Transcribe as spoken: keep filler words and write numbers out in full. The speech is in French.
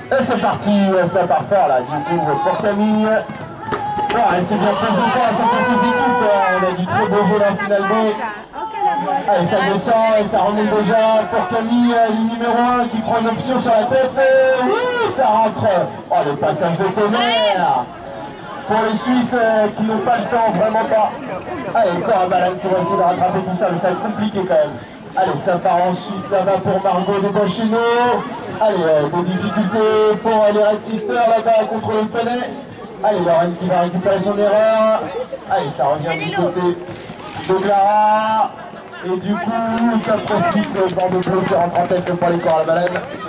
Et c'est parti, ça part fort là, du coup pour Camille. Bon, elle s'est bien posée pour ses équipes, on a du très beau jeu là finalement. Allez, ça descend et ça remonte déjà pour Camille, ligne numéro un qui prend une option sur la tête. Et oui, ça rentre. Oh, le passage de tonnerre pour les Suisses euh, qui n'ont pas le temps, vraiment pas. Allez, encore un malade qui va essayer de rattraper tout ça, mais ça va être compliqué quand même. Allez, ça part ensuite là-bas pour Margot de Bacheno. Allez, euh, des difficultés pour euh, les Red Sisters là-bas à contrôler le penet. Allez, Lorraine qui va récupérer son erreur. Allez, ça revient du côté de Clara. Et du coup, ça profite dans de clôture en trentaine pour les corps à la balade.